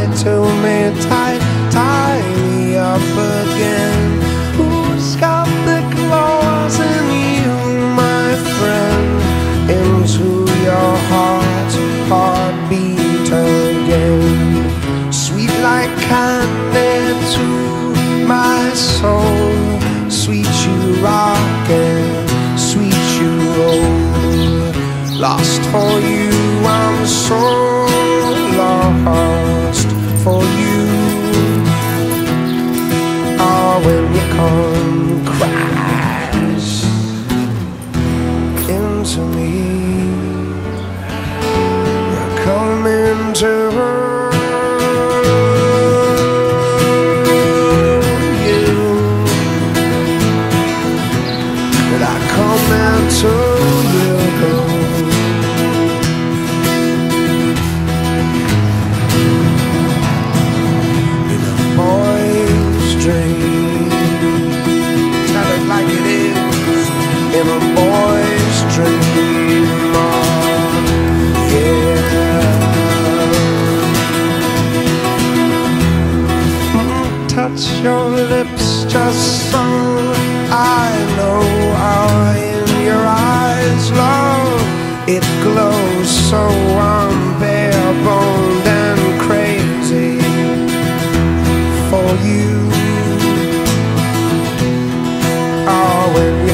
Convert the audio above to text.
to me tight, tie me up again. Who's got the claws in you, my friend? Into your heartbeat again. Sweet like candy to my soul, sweet you rockin', sweet you roll. Lost for you, I'm so lost for you. Oh, when you come crash into me, you're coming to you, but I come into you. Tell it like it is, in a boy's dream. Oh, yeah. Touch your lips just so I know. In your eyes, love, it glows so I'm bare-boned and crazy for you. Oh, when